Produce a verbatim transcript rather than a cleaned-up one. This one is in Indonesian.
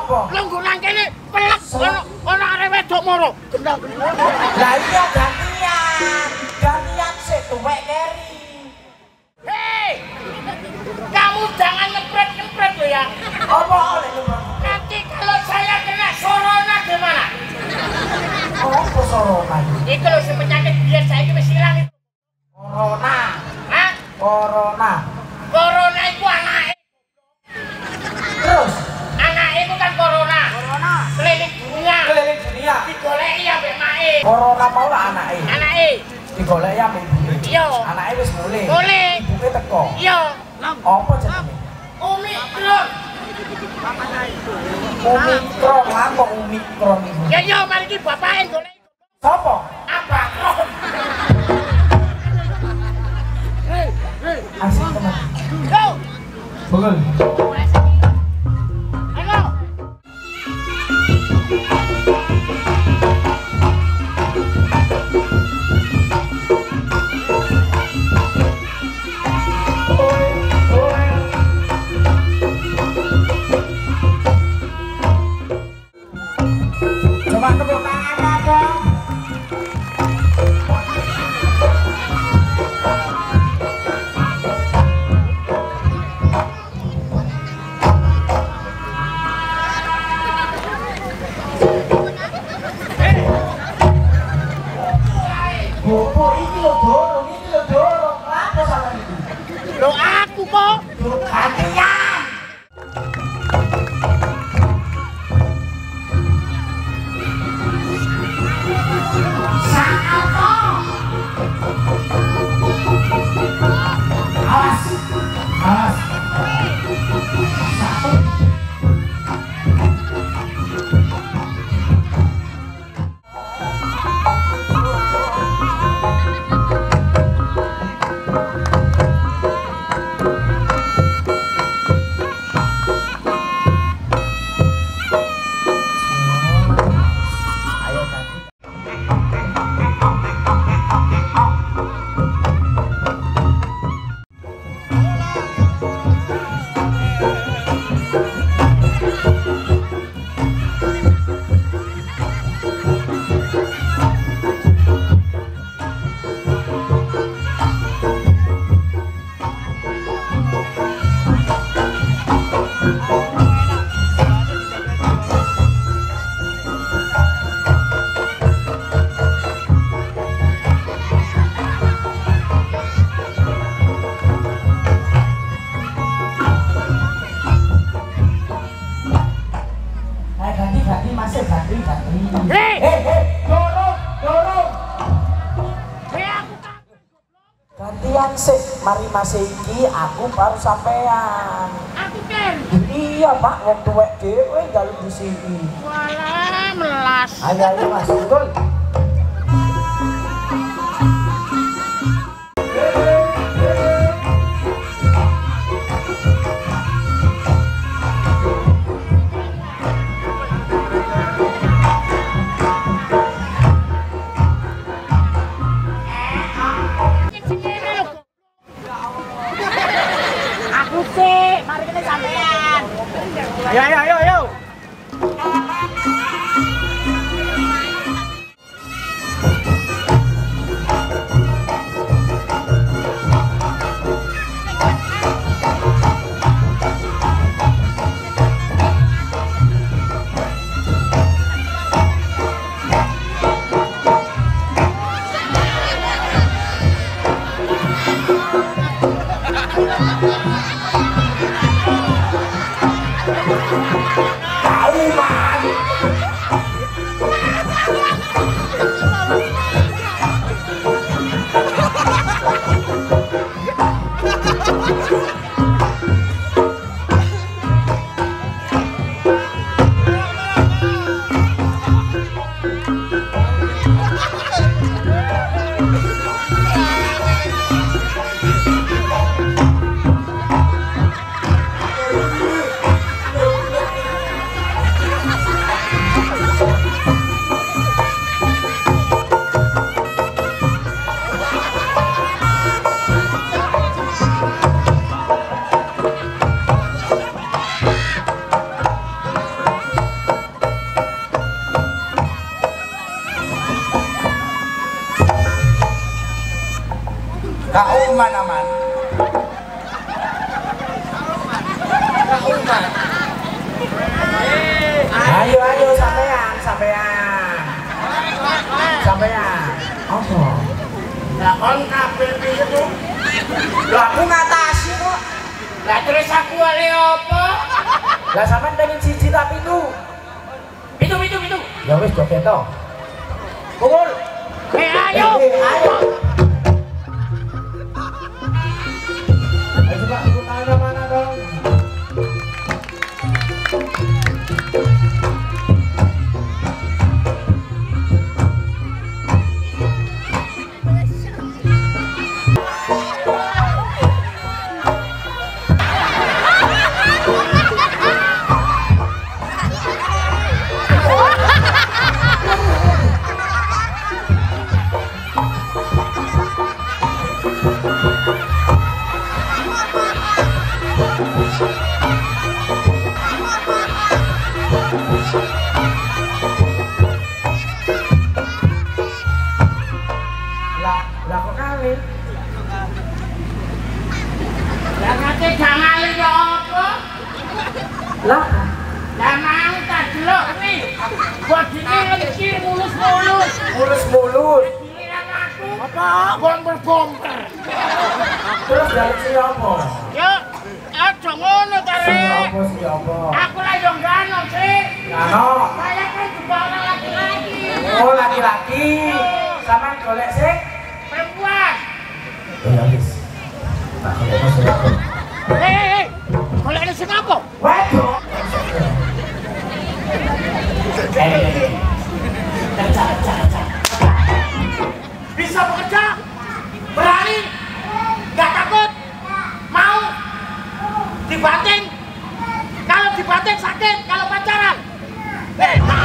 Apa? Lho nggo nang kene pelek ono ono arek wedok moro. Gendang-gendang. Lah iya gantian. Gantian sik tuwek keri. Hei! Kamu jangan nyempret-nyempret lo ya. Apa oleh nyempret? Nanti kalau saya kena corona gimana? Oh, apa corona? Itu loh si penyakit biar saya itu wis ilang itu. Corona. Hah? Corona. Corona itu anaknya. Terus? Anaknya itu kan corona. Corona. Keliling dunia. Keliling dunia. Digoleki ya mbek mae. Corona mau lah anake. Anake. Digoleki ya mbek ibune. Iya. Anake wis mulih. Mulih. Ibuke teko. Iya. Apa jenenge? Omikron. Omikron, apa Omikron itu? Ya iya, mari iki bapake goleki. Sopo? Abakron. Hei, hei. Asik teman. Yo. Betul. Halo. Coba tepuk tangan dong. Bopo iki lho dorong, iki lho dorong. Apa salah iki? Lho aku kok. Lho gantian. Awas, awas. Satu. Ayo ganti. Ayo ganti, ganti, masih ganti, ganti. Hei! Eh, eh, dorong, dorong. Hei aku tak. Gantian sih, mari mas iki aku baru sampean. Aku kan. Iya pak, wong tuwek dhewe dalu di sini. Walah melas. Ayo ayo mas, betul. Aku sih, mari kita sampean. Ayo ayo ayo ayo. Hei! Ayo ayo sampean, sampean. Sampean. Apa? Lah kon kabeh piye tuh? Lah aku ngatasi kok. Lah terus aku ale apa? Lah sampean pengen siji tapi itu. Pitu pitu pitu. Ya wis joget to. Pukul. Eh ayo. Eh, ayo. Ayo coba ikut tangan mana dong. Lah, lah kok kali? Lah kate jangan yo apa? Lah, Lah mau tak delok iki. Bodine lecir mulus-mulus. mulus-mulus. Giliran aku apa bomber-bomber. Terus dari siapa? Yo, aja ngono ta Rek. Siapa siapa? Aku lah yo gano sih. Ano? Saya kan juga orang laki-laki. Oh laki-laki. Sama golek sih? Perempuan. Oh ya wis. Tak golek sih. Hei, golek ini sing apa? Waduh. Eh, kerja, kerja, kerja. Bisa bekerja? Berani? Gak takut? Mau? Dibanting? Kalau dibanting sakit, kalau pacaran? Eh,